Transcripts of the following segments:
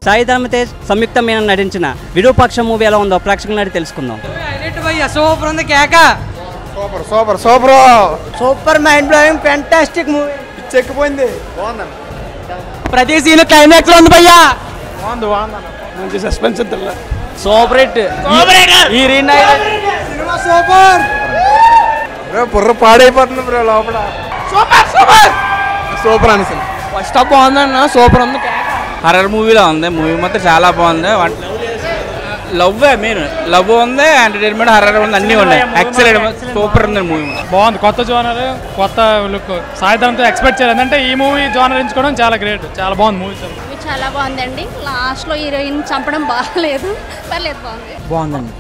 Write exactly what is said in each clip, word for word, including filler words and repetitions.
సాయి ధరమ్ తేజ్ సంయుక్త మీనన్ నటించిన విరూపాక్ష మూవీ ఎలా ఉందో ప్రేక్షకుల నాటి తెలుసుకుందాం. సూపర్ ఉంది కేక super super super super mind blowing fantastic movie. చెక్కిపోయింది. బాగుందండి. ప్రతి సీన్ క్లైమాక్స్ లో ఉంది భయ్యా. బాగుంది బాగుంది. మంచి సస్పెన్స్ థ్రిల్లర్. Super hit. ఈ సినిమా సూపర్. బ్రో బుర్ర పాడైపోతుంది బ్రో లోపల. సూపర్ సూపర్ సూపర్ అని ఫస్ట్ హాఫ్ బాగుందన్న. సూపర్ ఉంది. హర్రర్ మూవీలో ఉంది. మూవీ మొత్తం చాలా బాగుంది. లవ్ మెయిన్ లవ్ ఉంది, ఎంటర్టైన్మెంట్, హర్రర్ ఉంది, అన్నీ ఉన్నాయి. ఎక్సలెంట్ సూపర్ ఉంది మూవీ. బాగుంది. కొత్త జోనర్, కొత్త లుక్. సాయి ధరమ్తో ఎక్స్పెక్ట్ చేయలేదు. అంటే ఈ మూవీ జోనర్ ఎంచుకోవడం చాలా గ్రేట్. చాలా బాగుంది మూవీ. చాలా బాగుందండి. లాస్ట్లో హీరోయిన్ చంపడం బాగాలేదు, పర్లేదు బాగుంది. బాగుందండి.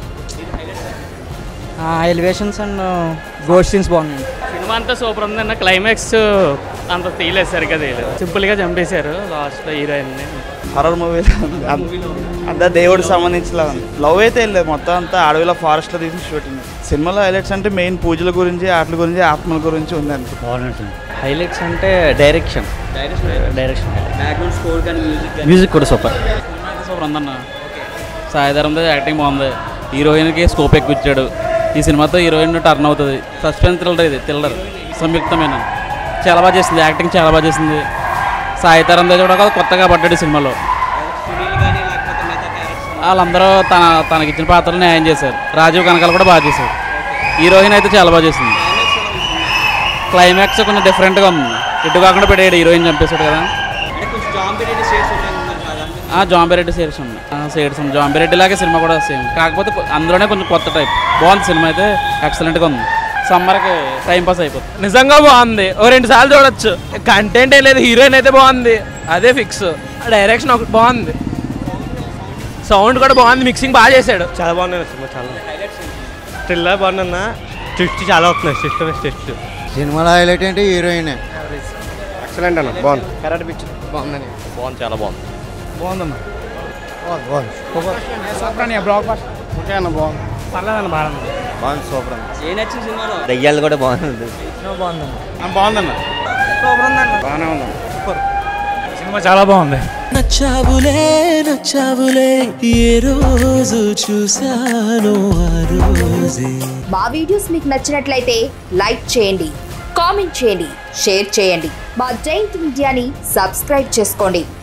ఎలివేషన్స్ అండ్ గోస్ట్ సీన్స్ బాగున్నాయి. సినిమా అంతా సూపర్ ఉందన్న. క్లైమాక్స్ అంత తీయలేదు, సరిగ్గా తీయలేదు. సింపుల్గా చంపేశారు లాస్ట్లో హీరోయిన్ని. హర్రర్ మూవీలో అంతా దేవుడికి సంబంధించిన లవ్ అయితే వెళ్ళలేదు. మొత్తం అంతా అడవిలో ఫారెస్ట్లో తీసిన షూటింగ్. సినిమాలో హైలైట్స్ అంటే మెయిన్ పూజల గురించి, ఆటల గురించి, ఆత్మల గురించి ఉంది అంత బాగుంటుంది. హైలైట్స్ అంటే డైరెక్షన్ డైరెక్షన్ బ్యాక్గ్రౌండ్ స్కోర్ కానీ మ్యూజిక్ మ్యూజిక్ కూడా సూపర్. సూపర్ ఉందన్న. సాయి ధరమ్ తేజ్ యాక్టింగ్ బాగుంది. హీరోయిన్కి స్కోప్ ఎక్కువ ఇచ్చాడు. ఈ సినిమాతో హీరోయిన్ టర్న్ అవుతుంది. Suspense thriller. ఇది థ్రిల్లర్ సంయుక్తమైన చాలా బాగా చేసింది. యాక్టింగ్ చాలా బాగా చేసింది. సాయి ధరమ్ తేజ్ కూడా కొత్తగా పడ్డాడు సినిమాలో. వాళ్ళందరూ తన తనకిచ్చిన పాత్రలు న్యాయం చేశారు. రాజీవ్ కనకాల కూడా బాగా చేశారు. హీరోయిన్ అయితే చాలా బాగా చేసింది. క్లైమాక్స్ కొంచెం డిఫరెంట్గా ఉంది. ఇటు కాకుండా పెట్టాడు హీరోయిన్ చంపేశాడు కదా. జాంబిరెడ్డి షేడ్స్ ఉన్నాయి. షేడ్స్ ఉన్నాయి. జాంబిరెడ్డి లాగే సినిమా కూడా సేమ్. కాకపోతే అందులోనే కొంచెం కొత్త టైప్. బాగుంది సినిమా అయితే. ఎక్సలెంట్గా ఉంది. సమ్మర్కి టైం పాస్ అయిపోతుంది. నిజంగా బాగుంది. ఓ రెండు సార్లు చూడొచ్చు. కంటెంట్ ఏ లేదు. హీరోయిన్ అయితే బాగుంది. అదే ఫిక్స్. డైరెక్షన్ ఒకటి బాగుంది. సౌండ్ కూడా బాగుంది. మిక్సింగ్ బాగా చేశాడు. చాలా బాగున్నాయి సినిమా. చాలా థ్రిల్లర్ బాగుందన్న. ట్విస్ట్ చాలా వస్తున్నాయి. System test. సినిమాలో హైలైట్ అంటే హీరోయిన్. ఎక్సలెంట్ అన్న. బాగుంది. కరెక్ట్ పిక్చర్ బాగుందని. బాగుంది. చాలా బాగుంది. బాగుందన్న. బాగుంది సూపర్. సూపర్ అని బ్లాక్ బస్టర్. ఓకే అన్న. బాగుంది. పర్లేదన్న. బాగుంది. బాగుంది. సూపర్ అన్న. ఏ నచ్చింది సినిమాలో? దయ్యాలు కూడా బాగుంది. బాగుందన్న. బాగుందన్న. సూపర్ ఉందన్న. బాగానే ఉందన్న. సూపర్. సినిమా చాలా బాగుంది. నచ్చావులే నచ్చావులే ఏ రోజు చూసాను ఆ రోజే. మా వీడియోస్ మీకు నచ్చినట్లయితే లైక్ చేయండి, కామెంట్ చేయండి, షేర్ చేయండి. మా జైంట్ మీడియాని సబ్స్క్రైబ్ చేసుకోండి.